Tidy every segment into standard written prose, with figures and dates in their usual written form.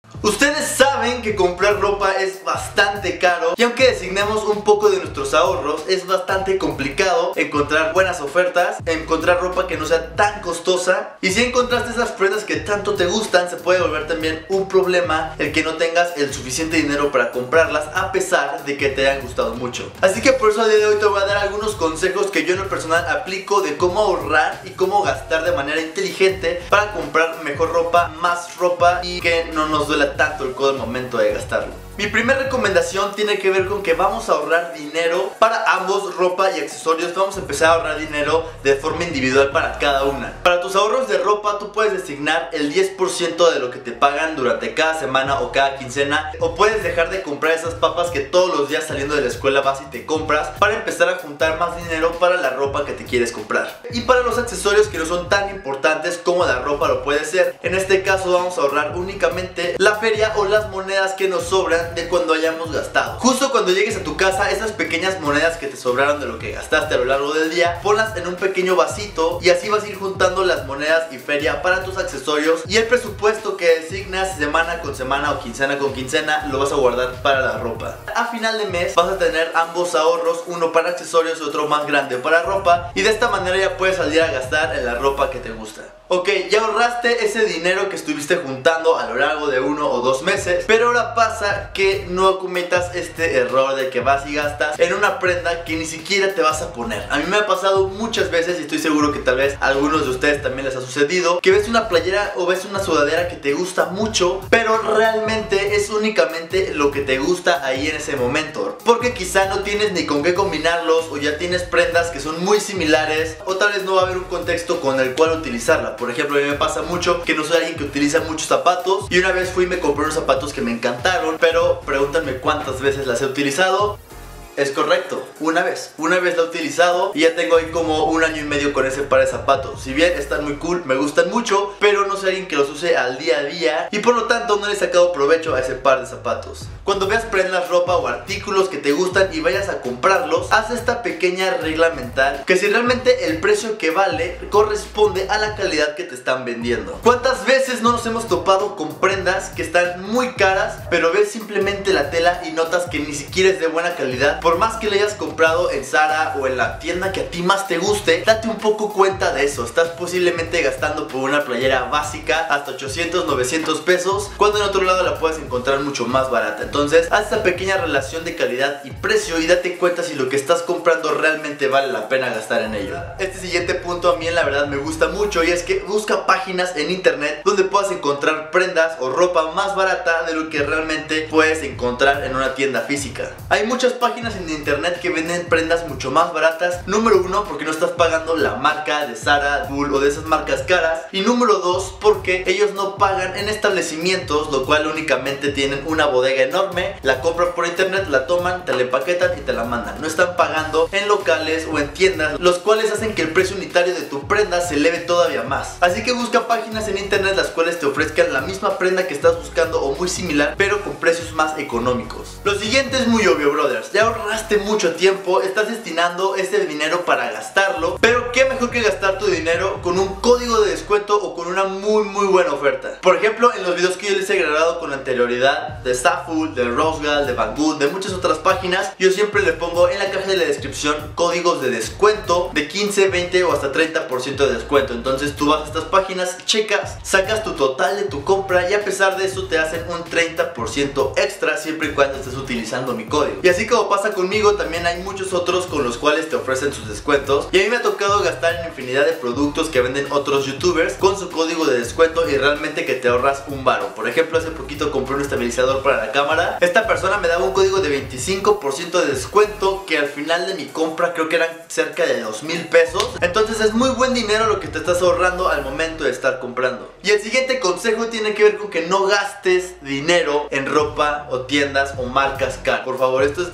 Ustedes saben que comprar ropa es bastante caro y aunque designemos un poco de nuestros ahorros, es bastante complicado encontrar buenas ofertas, encontrar ropa que no sea tan costosa. Y si encontraste esas prendas que tanto te gustan, se puede volver también un problema el que no tengas el suficiente dinero para comprarlas a pesar de que te hayan gustado mucho. Así que por eso al día de hoy te voy a dar algunos consejos que yo en lo personal aplico de cómo ahorrar y cómo gastar de manera inteligente para comprar mejor ropa, más ropa y que no nos duela tanto el codo al momento de gastarlo. Mi primera recomendación tiene que ver con que vamos a ahorrar dinero para ambos, ropa y accesorios. Vamos a empezar a ahorrar dinero de forma individual para cada una. Para tus ahorros de ropa tú puedes designar el 10% de lo que te pagan durante cada semana o cada quincena, o puedes dejar de comprar esas papas que todos los días saliendo de la escuela vas y te compras para empezar a juntar más dinero para la ropa que te quieres comprar. Y para los accesorios que no son tan importantes como la ropa lo puede ser, en este caso vamos a ahorrar únicamente la feria o las monedas que nos sobran de cuando hayamos gastado. Justo cuando llegues a tu casa, esas pequeñas monedas que te sobraron de lo que gastaste a lo largo del día, ponlas en un pequeño vasito y así vas a ir juntando las monedas y feria para tus accesorios, y el presupuesto que designas semana con semana o quincena con quincena lo vas a guardar para la ropa. A final de mes vas a tener ambos ahorros, uno para accesorios y otro más grande para ropa, y de esta manera ya puedes salir a gastar en la ropa que te gusta. Ok, ya ahorraste ese dinero que estuviste juntando a lo largo de 1 o 2 meses, pero ahora pasa que no cometas este error de que vas y gastas en una prenda que ni siquiera te vas a poner. A mí me ha pasado muchas veces y estoy seguro que tal vez a algunos de ustedes también les ha sucedido, que ves una playera o ves una sudadera que te gusta mucho, pero realmente es únicamente lo que te gusta ahí en ese momento, porque quizá no tienes ni con qué combinarlos, o ya tienes prendas que son muy similares, o tal vez no va a haber un contexto con el cual utilizarla. Por ejemplo, a mí me pasa mucho que no soy alguien que utiliza muchos zapatos, y una vez fui y me compré unos zapatos que me encantaron, pero pregúntame cuántas veces las he utilizado. Es correcto, una vez la he utilizado y ya tengo ahí como 1 año y medio con ese par de zapatos. Si bien están muy cool, me gustan mucho, pero no soy alguien que los use al día a día y por lo tanto no le he sacado provecho a ese par de zapatos. Cuando veas prendas, ropa o artículos que te gustan y vayas a comprarlos, haz esta pequeña regla mental, que si realmente el precio que vale corresponde a la calidad que te están vendiendo. ¿Cuántas veces no nos hemos topado con prendas que están muy caras, pero ves simplemente la tela y notas que ni siquiera es de buena calidad? Por más que le hayas comprado en Zara o en la tienda que a ti más te guste, date un poco cuenta de eso. Estás posiblemente gastando por una playera básica hasta 800, 900 pesos, cuando en otro lado la puedes encontrar mucho más barata. Entonces, haz esta pequeña relación de calidad y precio y date cuenta si lo que estás comprando realmente vale la pena gastar en ello. Este siguiente punto a mí la verdad me gusta mucho, y es que busca páginas en internet donde puedas encontrar prendas o ropa más barata de lo que realmente puedes encontrar en una tienda física. Hay muchas páginas en internet que venden prendas mucho más baratas. Número 1, porque no estás pagando la marca de Zara, Bull o de esas marcas caras. Y número 2, porque ellos no pagan en establecimientos, lo cual únicamente tienen una bodega enorme, la compran por internet, la toman, te la empaquetan y te la mandan. No están pagando en locales o en tiendas, los cuales hacen que el precio unitario de tu prenda se eleve todavía más. Así que busca páginas en internet las cuales te ofrezcan la misma prenda que estás buscando o muy similar, pero con precios más económicos. Lo siguiente es muy obvio, brothers. Ya ahorraste mucho tiempo, estás destinando ese dinero para gastarlo, pero qué mejor que gastar tu dinero con un código de descuento o con una muy buena oferta. Por ejemplo, en los videos que yo les he grabado con anterioridad de Zaful, de Rosegal, de Banggood, de muchas otras páginas, yo siempre le pongo en la caja de la descripción códigos de descuento de 15, 20 o hasta 30% de descuento. Entonces tú vas a estas páginas, checas, sacas tu total de tu compra y a pesar de eso te hacen un 30% extra siempre y cuando estés utilizando mi código. Y así como pasa conmigo, también hay muchos otros con los cuales te ofrecen sus descuentos, y a mí me ha tocado gastar en infinidad de productos que venden otros youtubers con su código de descuento y realmente que te ahorras un varo. Por ejemplo, hace poquito compré un estabilizador para la cámara. Esta persona me daba un código de 25% de descuento que al final de mi compra creo que eran cerca de 2,000 pesos. Entonces es muy buen dinero lo que te estás ahorrando al momento de estar comprando. Y el siguiente consejo tiene que ver con que no gastes dinero en ropa o tiendas o marcas caras. Por favor, esto es básico.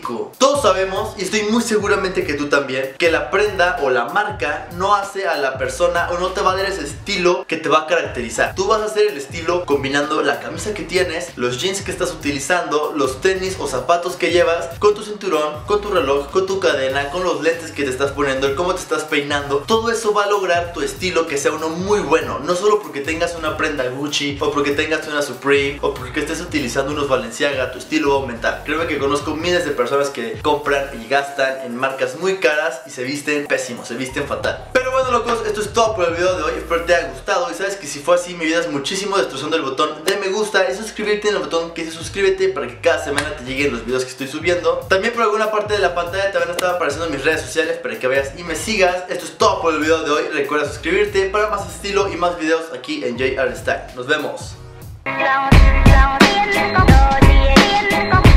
único. Todos sabemos, y estoy muy seguramente que tú también, que la prenda o la marca no hace a la persona o no te va a dar ese estilo que te va a caracterizar. Tú vas a hacer el estilo combinando la camisa que tienes, los jeans que estás utilizando, los tenis o zapatos que llevas, con tu cinturón, con tu reloj, con tu cadena, con los lentes que te estás poniendo, el cómo te estás peinando. Todo eso va a lograr tu estilo que sea uno muy bueno. No solo porque tengas una prenda Gucci o porque tengas una Supreme o porque estés utilizando unos Balenciaga, tu estilo va a aumentar. Créeme que conozco miles de personas que compran y gastan en marcas muy caras y se visten pésimo, se visten fatal. Pero bueno, locos, esto es todo por el video de hoy. Espero te haya gustado y sabes que si fue así me ayudas muchísimo destrozando el botón de me gusta y suscribirte en el botón que dice suscríbete para que cada semana te lleguen los videos que estoy subiendo. También por alguna parte de la pantalla te van a estar apareciendo mis redes sociales para que vayas y me sigas. Esto es todo por el video de hoy. Recuerda suscribirte para más estilo y más videos aquí en JR Style. Nos vemos.